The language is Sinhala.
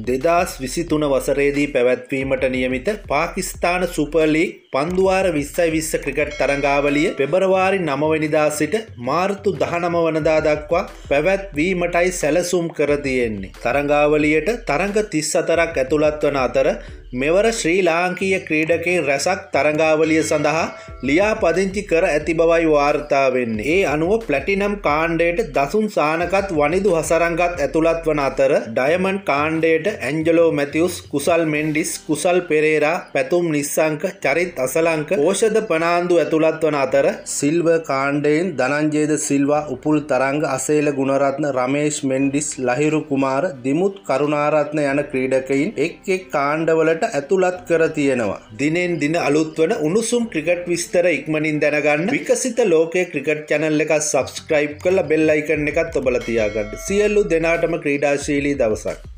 2023 වසරේදී පැවැත්වීමට නියමිත පාකිස්තාන සුපර් ලීග් පන්දුවාර 2020 ක්‍රිකට් තරඟාවලිය පෙබරවාරි 9 වෙනිදා සිට මාර්තු 19 වනදා දක්වා පැවැත්වීමටයි සැලසුම් කර තියෙන්නේ. තරඟාවලියට තරඟ 34ක් ඇතුළත් වන අතර මෙවර ශ්‍රී ලාංකීය ක්‍රීඩකයන් රැසක් තරඟාවලිය සඳහා ලියාපදිංචි කර ඇති බවයි වාර්තා වෙන්නේ. ඒ අනුව ප්ලැටිනම් කාණ්ඩයට දසුන් සානකත් වනිදු hasarangත් ඇතුළත් වන අතර ඩයමන්ඩ් කාණ්ඩයට ඇන්ජලෝ mathews, කුසල් මෙන්ඩිස්, කුසල් perera, pethum nissanka, Charith Asalanka, ඕෂධ පනාන්දු ඇතුළත් වන අතර සිල්වර් කාණ්ඩයෙන් ධනංජය ද සිල්වා, උපුල් තරංග, අසේල ගුණරත්න, රමේෂ් මෙන්ඩිස්, ලහිරු කුමාර, දිමුත් කරුණාරත්න යන ක්‍රීඩකයින් එක් කාණ්ඩවලට ඇතුළත් කර තියෙනවා. දිනෙන් දින අලුත් වන උණුසුම් ක්‍රිකට් විස්තර ඉක්මනින් දැනගන්න විකසිත ලෝකයේ ක්‍රිකට් channel එක subscribe කරලා bell icon එකත් ඔබලා තියාගන්න. සියලු දෙනාටම ක්‍රීඩාශීලී දවසක්.